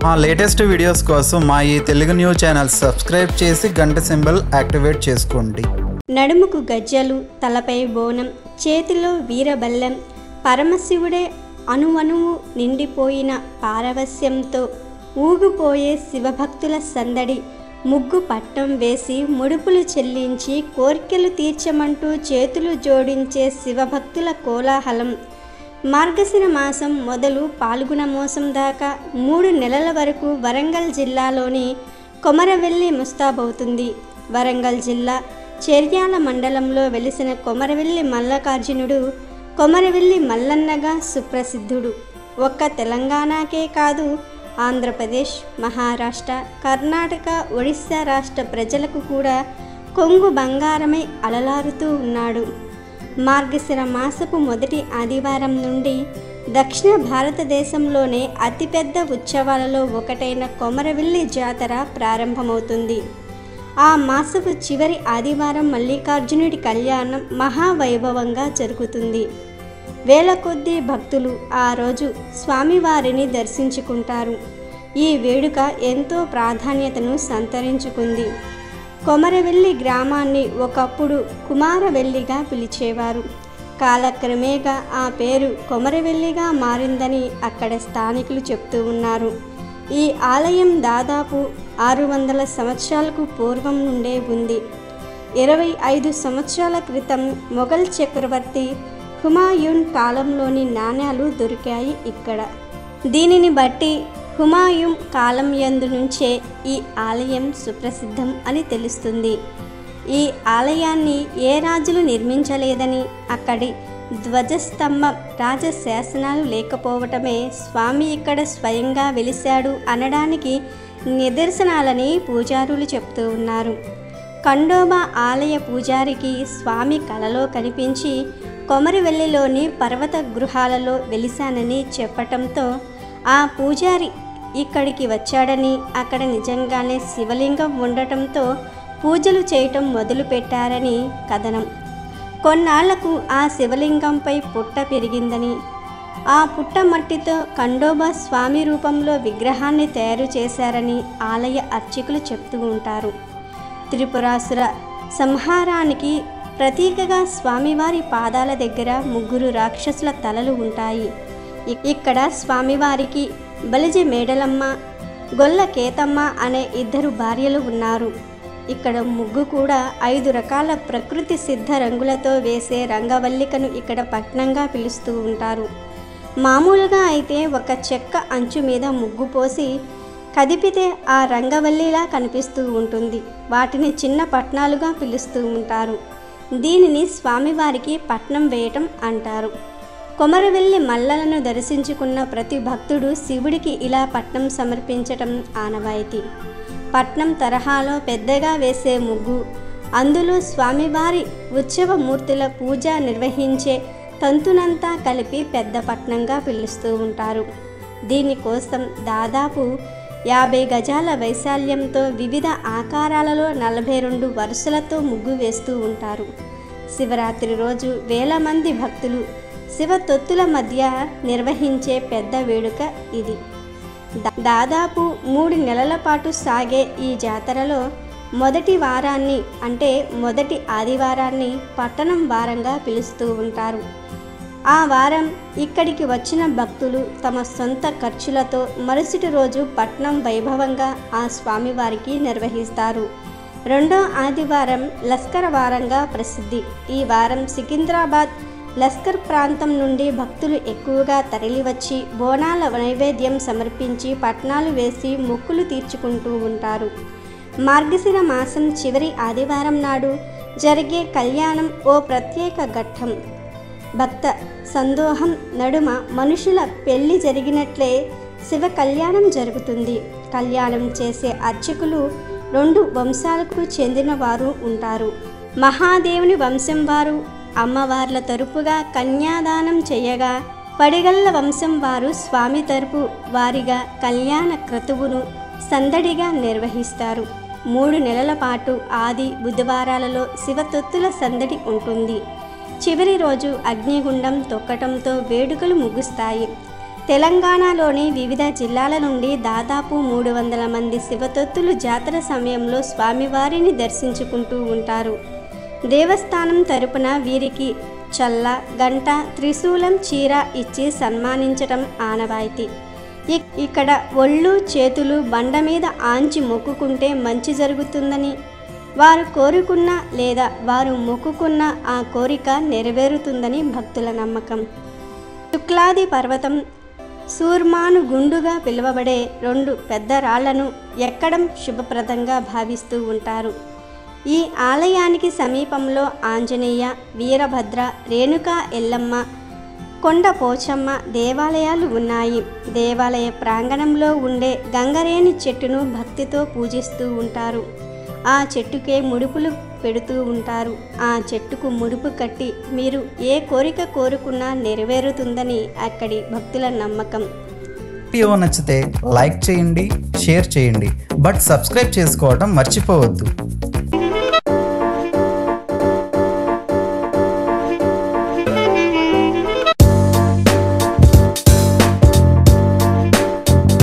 మా latest videos కోసం మా ఈ తెలుగు న్యూస్ ఛానల్ సబ్స్క్రైబ్ చేసి గంట సింబల్ యాక్టివేట్ చేసుకోండి. నడుముకు గజ్జలు, తలపై బోనం, చేతిలో వీరబల్లెం, పరమశివుడే అణువణువు నిండిపోయిన పారవస్యంతో ఊగిపోయే శివభక్తుల సందడి, ముగ్గు పట్టం వేసి ముడుపులు చెల్లించి కోర్కెలు తీర్చమంటూ చేతులు జోడించే శివభక్తుల కోలాహలం. మార్గశిర మాసం మొదలు పాల్గొన మాసం దాకా 3 నెలల వరకు వరంగల్ జిల్లాలోని కొమరవెల్లి ముస్తాబవుతుంది. వరంగల్ జిల్లా చెర్యాల మండలంలో వెలిసిన కొమరవెల్లి మల్లికార్జునుడు కొమరవెల్లి మల్లన్నగా సుప్రసిద్ధుడు. ఒక్క తెలంగాణకే కాదు, ఆంధ్రప్రదేశ్, మహారాష్ట్ర, కర్ణాటక, ఒడిశా రాష్ట్ర ప్రజలకు కూడా కొంగు బంగారమై అలలారుతూ ఉన్నాడు. మార్గశిర మాసపు మొదటి ఆదివారం నుండి దక్షిణ భారతదేశంలోనే అతిపెద్ద ఉత్సవాలలో ఒకటైన కొమరవెల్లి జాతర ప్రారంభమవుతుంది. ఆ మాసపు చివరి ఆదివారం మల్లికార్జునుడి కళ్యాణం మహావైభవంగా జరుగుతుంది. వేల కొద్దీ భక్తులు ఆ రోజు స్వామివారిని దర్శించుకుంటారు. ఈ వేడుక ఎంతో ప్రాధాన్యతను సంతరించుకుంది. కొమరవెల్లి గ్రామాన్ని ఒకప్పుడు కుమారవెల్లిగా పిలిచేవారు. కాలక్రమేణా ఆ పేరు కొమరవెల్లిగా మారిందని అక్కడ స్థానికులు చెప్తూ ఉన్నారు. ఈ ఆలయం దాదాపు 600 సంవత్సరాలకు పూర్వం నుండే ఉంది. 25 సంవత్సరాల క్రితం మొఘల్ చక్రవర్తి హుమాయూన్ కాలంలోని నాణ్యాలు దొరికాయి ఇక్కడ. దీనిని బట్టి హుమాయూన్ కాలం యందు నుంచే ఈ ఆలయం సుప్రసిద్ధం అని తెలుస్తుంది. ఈ ఆలయాన్ని ఏ రాజులు నిర్మించలేదని, అక్కడి ధ్వజస్తంభం రాజశాసనాలు లేకపోవటమే స్వామి ఇక్కడ స్వయంగా వెలిశాడు అనడానికి నిదర్శనాలని పూజారులు చెప్తూ ఉన్నారు. ఖండోబా ఆలయ పూజారికి స్వామి కలలో కనిపించి కొమరవెల్లిలోని పర్వత గృహాలలో వెలిశానని చెప్పటంతో ఆ పూజారి ఇక్కడికి వచ్చాడని, అక్కడ నిజంగానే శివలింగం ఉండటంతో పూజలు చేయటం మొదలుపెట్టారని కథనం. కొన్నాళ్లకు ఆ శివలింగంపై పుట్ట పెరిగిందని, ఆ పుట్ట మట్టితో ఖండోబా స్వామి రూపంలో విగ్రహాన్ని తయారు చేశారని ఆలయ అర్చకులు చెప్తూ ఉంటారు. త్రిపురాసుర సంహారానికి ప్రతీకగా స్వామివారి పాదాల దగ్గర 3 రాక్షసుల తలలు ఉంటాయి. ఇక్కడ స్వామివారికి బలిజ మేడలమ్మ, గొల్ల కేతమ్మ అనే 2 భార్యలు ఉన్నారు. ఇక్కడ ముగ్గు కూడా 5 రకాల ప్రకృతి సిద్ధ రంగులతో వేసే రంగవల్లికను ఇక్కడ పట్నంగా పిలుస్తూ ఉంటారు. మామూలుగా అయితే ఒక చెక్క అంచు మీద ముగ్గు పోసి కదిపితే ఆ రంగవల్లిలా కనిపిస్తూ ఉంటుంది. వాటిని చిన్న పట్నాలుగా పిలుస్తూ ఉంటారు. దీనిని స్వామివారికి పట్నం వేయటం అంటారు. కొమరవెల్లి మల్లలను దర్శించుకున్న ప్రతి భక్తుడు శివుడికి ఇలా పట్నం సమర్పించటం ఆనవాయితీ. పట్నం తరహాలో పెద్దగా వేసే ముగ్గు, అందులో స్వామివారి ఉత్సవమూర్తుల పూజ నిర్వహించే తంతునంతా కలిపి పెద్ద పట్నంగా పిలుస్తూ ఉంటారు. దీనికోసం దాదాపు 50 గజాల వైశాల్యంతో వివిధ ఆకారాలలో 42 వరుసలతో ముగ్గు వేస్తూ ఉంటారు. శివరాత్రి రోజు వేల మంది భక్తులు శివతొత్తుల మధ్య నిర్వహించే పెద్ద వేడుక ఇది. దాదాపు 3 నెలల పాటు సాగే ఈ జాతరలో మొదటి వారాన్ని, అంటే మొదటి ఆదివారాన్ని పట్టణం వారంగా పిలుస్తూ ఉంటారు. ఆ వారం ఇక్కడికి వచ్చిన భక్తులు తమ సొంత ఖర్చులతో మరుసటి రోజు పట్నం వైభవంగా ఆ స్వామివారికి నిర్వహిస్తారు. రెండో ఆదివారం లస్కర్ వారంగా ప్రసిద్ధి. ఈ వారం సికింద్రాబాద్, లస్కర్ ప్రాంతం నుండి భక్తులు ఎక్కువగా తరలివచ్చి బోనాల నైవేద్యం సమర్పించి పట్నాలు వేసి మొక్కులు తీర్చుకుంటూ ఉంటారు. మార్గశిర మాసం చివరి ఆదివారం నాడు జరిగే కళ్యాణం ఓ ప్రత్యేక ఘట్టం. భక్త సందోహం నడుమ మనుషుల పెళ్లి జరిగినట్లే శివ కళ్యాణం జరుగుతుంది. కళ్యాణం చేసే అర్చకులు 2 వంశాలకు చెందిన వారు ఉంటారు. మహాదేవుని వంశం వారు అమ్మవార్ల తరపుగా కన్యాదానం చేయగా, పడిగల్ల వంశం వారు స్వామి తరపు వారిగా కళ్యాణ క్రతువును సందడిగా నిర్వహిస్తారు. 3 నెలల పాటు ఆది బుధవారాలలో శివతొత్తుల సందడి ఉంటుంది. చివరి రోజు అగ్నిగుండం తొక్కటంతో వేడుకలు ముగుస్తాయి. తెలంగాణలోని వివిధ జిల్లాల నుండి దాదాపు 300 మంది శివతొత్తులు జాతర సమయంలో స్వామివారిని దర్శించుకుంటూ ఉంటారు. దేవస్థానం తరపున వీరికి చల్ల, గంట, త్రిశూలం, చీర ఇచ్చి సన్మానించటం ఆనవాయితీ. ఇక్కడ ఒళ్ళు, చేతులు బండ మీద ఆంచి మొక్కుకుంటే మంచి జరుగుతుందని, వారు కోరుకున్న లేదా వారు మొక్కుకున్న ఆ కోరిక నెరవేరుతుందని భక్తుల నమ్మకం. శుక్లాది పర్వతం, సూర్మాను గుండుగా పిలువబడే 2 పెద్ద రాళ్లను ఎక్కడం శుభప్రదంగా భావిస్తూ ఉంటారు. ఈ ఆలయానికి సమీపంలో ఆంజనేయ, వీరభద్ర, రేణుకా ఎల్లమ్మ, కొండ పోచమ్మ దేవాలయాలు ఉన్నాయి. దేవాలయ ప్రాంగణంలో ఉండే గంగరేణి చెట్టును భక్తితో పూజిస్తూ ఉంటారు. ఆ చెట్టుకే ముడుపులు పెడుతూ ఉంటారు. ఆ చెట్టుకు ముడుపు కట్టి మీరు ఏ కోరిక కోరుకున్నా నెరవేరుతుందని అక్కడి భక్తుల నమ్మకం. వీడియో నచ్చితే లైక్ చేయండి, షేర్ చేయండి, బట్ సబ్స్క్రైబ్ చేసుకోవడం మర్చిపోవద్దు.